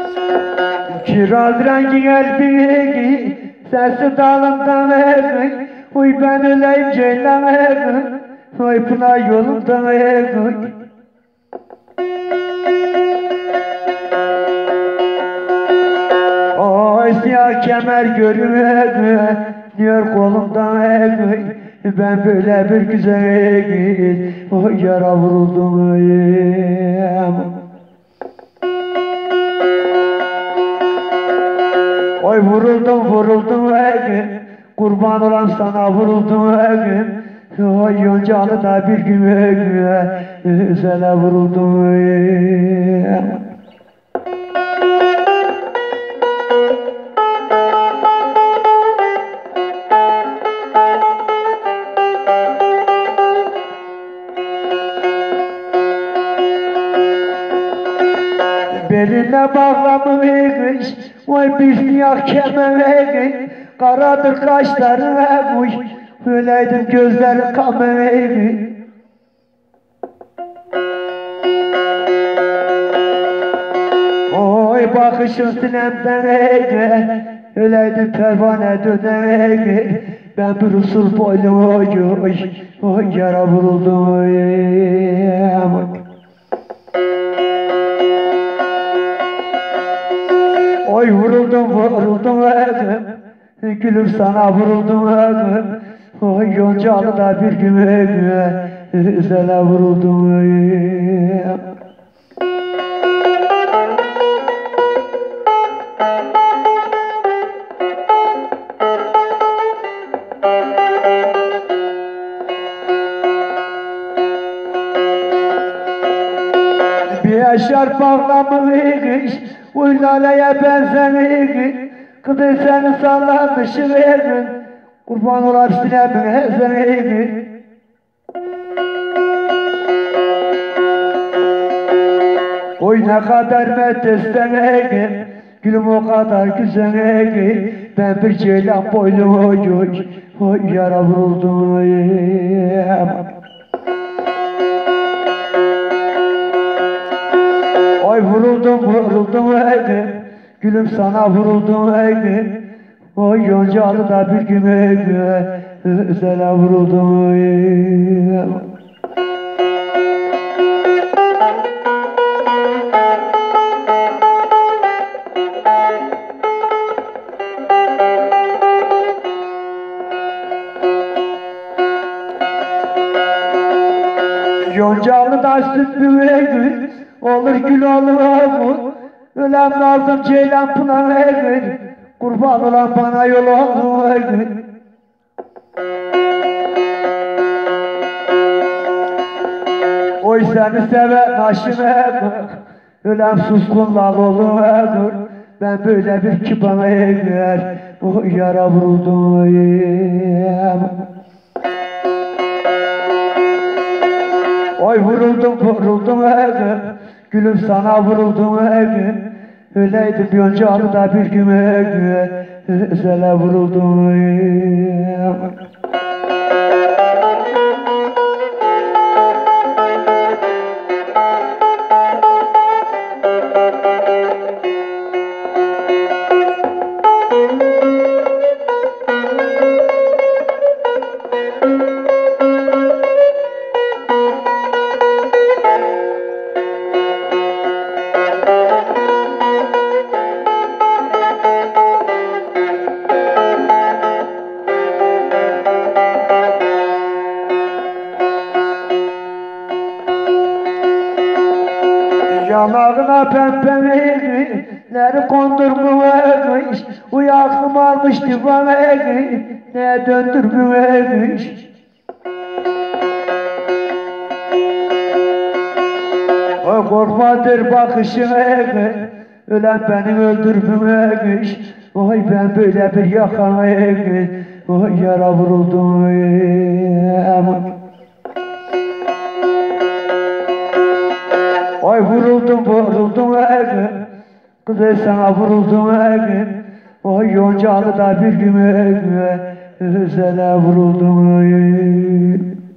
Kiraz rengi elbini sesi dalımdan erin. Uy ben öleyim ceylan erin. Uy pınar yolundan erin. Oy siyah kemer görünmedi diyor kolumdan erin. Ben böyle bir güzel oy yara vuruldum oy vuruldum kurban olan sana vuruldum oy yoncalı da bir gün sana vuruldum beline bağlamış, oy bir siyah kemer, karadır kaşları, oy öyleydim gözleri kamer. Oy bakışın sinemden öyleydim pervane döner, ben bir usul boylu oy yara vuruldum oy vuruldum gülüm sana vuruldum oy yoncalı da bir gün sana vuruldum bir yaşar bağlamış uy laleye benzemiş kızı seni sallamış verin kurban olar sinemin hezeni oy ne kadar meddestene gülüm o kadar güzel ben bir ceylan boylu oy yara vuruldum oy vuruldum gülüm sana vuruldum oy yoncalı da bir gün sana vuruldum yoncalı da süt büyük olur gül olur ölen lazım ceylan pınar kurban olan bana yol olur oy seni seven aşına ölen suskun lal olur ben böyle bir kibar oy yara vuruldum oy vuruldum gülüm sana vuruldum öyleydim yoncalı da bir gün sana vuruldum yanağına pembeleri kondurmuş uy aklım almış divanı ne döndürmüş o korkmadır bakışını ölen beni öldürmüş oy ben böyle bir yakanı oy yara vuruldum oy vuruldum kızı sana vuruldum oy yoncalı da bir gün sana vuruldum